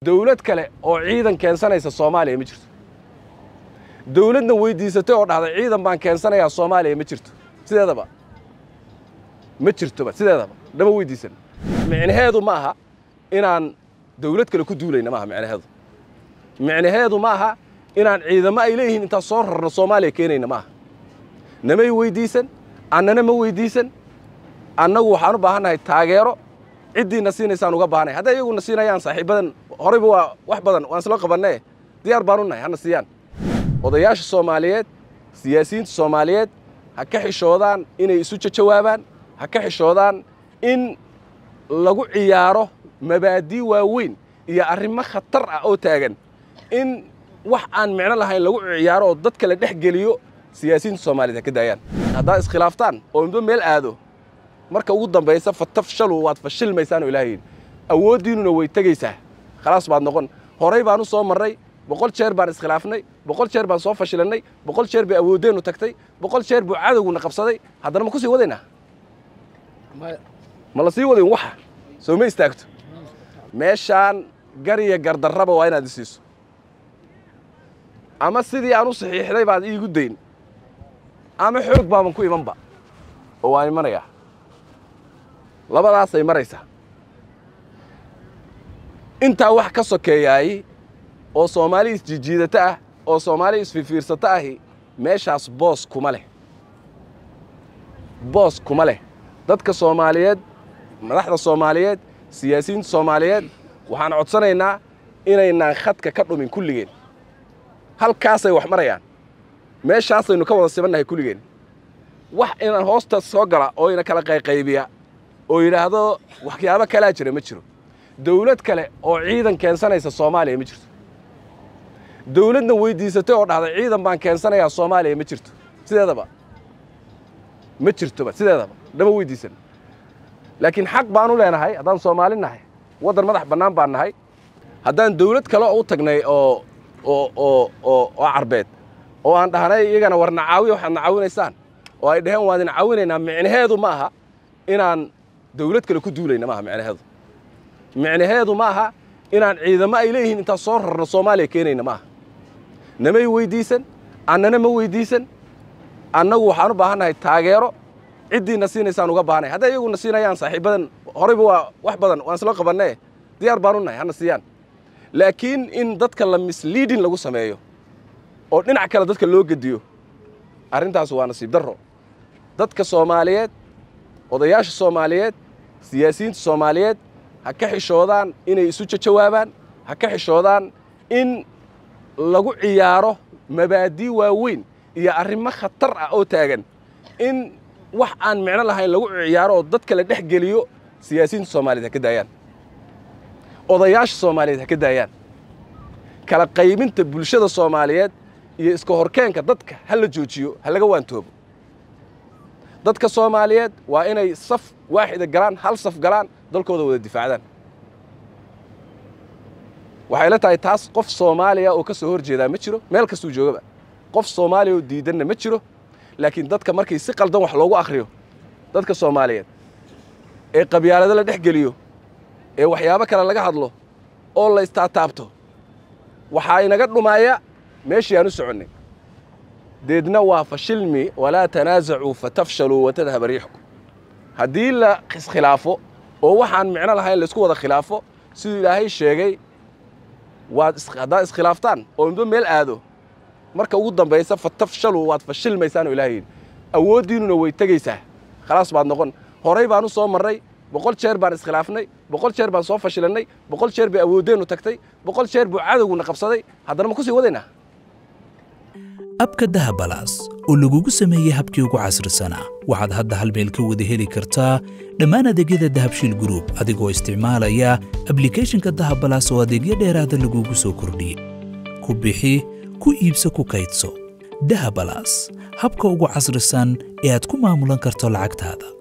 dawlad kale oo ciidan keensanaysa Soomaaliya ma jirto dawladna weydiisatay oo dhahday ciidan baan keensanayaa Soomaaliya ma jirto sideedaba ma jirto sideedaba dama weydiisan micnaheedu ma aha inaan dawlad kale ku duulayna ma aha micnaheedu ma aha inaan ciidamo ay leeyihiin inta soo rarno Soomaaliya keenayna ma aha namay weydiisan annana ma weydiisan annagu waxaan u baahanahay taageero cidiina siinaysan uga baahanay haday iyagu nasiinayaan saaxiibadan horeyba waa wax badan waan isla qabanay diyaar baan u nahay hana siiyaan odayaasha Soomaaliyeed siyaasiyiinta Soomaaliyeed ha ka xishoodaan inay isu jawaabaan ha ka xishoodaan in lagu ciyaaro mabaadi waaweyn iyo arrimo khatar ah oo taagan in wax aan micno lahayn lagu ciyaaro oo dadka la dhex geliyo siyaasiyiinta Soomaaliyeed ka daayaan hadaa iskhilaaftaan oo inba meel aado marka ugu dambaysa fatafshalu waad fashilmaysaan Ilaahay awoodiinuna way tagaysaa khalaas baad noqon horey baan u soo maray 100 jeer baan iskhilaafnay 100 jeer baan soo fashilanay 100 jeer bay awoodeenu tagtay 100 jeer buu cadawguna qabsaday haddana ma ku sii wadaynaa ma la sii wadayn waxa soo ma istaagto meeshaan gariya gardarraba waa inaad isiiso ama sidii aan u saxiixday baad iigu dayn ama xoog baan ku imanba oo waan imanaya labadaas ay maraysa inta wax ka sokeeyay oo Soomaali isjiidata ah oo Soomaali isfiirsata ah meeshaas boos kuma leh dadka Soomaaliyeed madaxda Soomaaliyeed siyaasiyiinta Soomaaliyeed waxaan codsanaynaa inaynaan khadka ka dhumin kulligeen halkaas ay wax marayaan meeshaas aynu ka wada sibanahay kulligeen wax inaan hoosta soo gala oo ina kala qaybiya oo yiraahdo waxyaabo kala jira ma jiro dawlad kale oo ciidan keensanaysa Soomaaliya ma jirto dawladna weydiisatay oo dhahday ciidan baan keensanayaa Soomaaliya ma jirto sideedaba ma jirto sideedaba dama weydiisan laakiin xaq baan u leenahay hadaan Soomaali nahay wadan madax banaan baan nahay hadaan dawlad kale oo tagnay oo Carbeed oo aan dhahnay iyagana warna caawiyo waxaan caawinaysaan oo ay dhahan waadin caawinaynaa micnaheedu ma aha inaan dawlad kale ku duulayna ma aha micnaheedu ma aha inaan ciidamo ay leeyihiin inta soo rarno Soomaaliya keenayna ma aha namay weydiisan annana ma weydiisan annagu waxaan u baahanahay taageero cidiina siinaysan uga baahanay haday iyagu nasiinayaan saaxiibadan horeyba waa wax badan waan isla qabanay diyaar baan u nahay hana siiyaan laakiin in dadka la misleading lagu sameeyo oo dhinac kale dadka loo gediyo arintaas waa nasiib darro dadka Soomaaliyeed odayaasha Soomaaliyeed siyaasiyiinta Soomaaliyeed ha ka xishoodaan inay isu jawaabaan ha ka xishoodaan in lagu ciyaaro mabaadi waaweyn iyo arrimo khatar ah oo taagan in wax aan micno lahayn lagu ciyaaro oo dadka la dhex geliyo siyaasiyiinta Soomaaliyeed ka daayaan odayaasha Soomaaliyeed ka daayaan kala qaybinta bulshada Soomaaliyeed iyo iska horkeenka dadka hal la joojiyo hal laga waantoobo dadka Soomaaliyeed waa inay saf waaxid galaan hal saf galaan dalkooda wada difaacdaan waxay la tahay taas qof Soomaaliya oo ka soo horjeeda ma jiro meel kasta uu joogaba qof Soomaaliya oo diidan ma jiro laakiin dadka markay si qaldan wax loogu akhriyo dadka Soomaaliyeed ee qabyaalada la dhex geliyo ee waxyaabo kale laga hadlo oo la istaataabto waxa inaga dhumaaya meeshii aan u soconay deedna waa fashilmi wala tanaazacu fatafshalu wa tadhhab riixukum hadii la khilaafo oo waxaan micno lahayn la isku wada khilaafo sidoo Ilaahay sheegay waad iskhilaaftaan oo inba meel aado marka ugu dambaysa fatafshalu waad fashilmaysaan Ilaahay awoodiinuna way tagaysaa khalaas baad noqon horey baan u soo maray 100 jeer baan iskhilaafnay 100 jeer baan soo fashilanay 100 jeer bay awoodeenu tagtay 100 jeer buu cadawguna qabsaday haddana ma ku sii wadaynaa abka dahabalaas oo lagugu sameeyay habkii ugu casrisanaa waxaad hadda hal meel ka wada heli kartaa dhammaan adeegyada Dahabshiil Group adigoo isticmaalaya applicationka Dahabalaas oo adeegyo dheeraad lagugu soo kordhiyay ku bixi ku iibso ku kaydso Dahabalaas habka ugu casrisan ee aad ku maamulan karto lacagtaada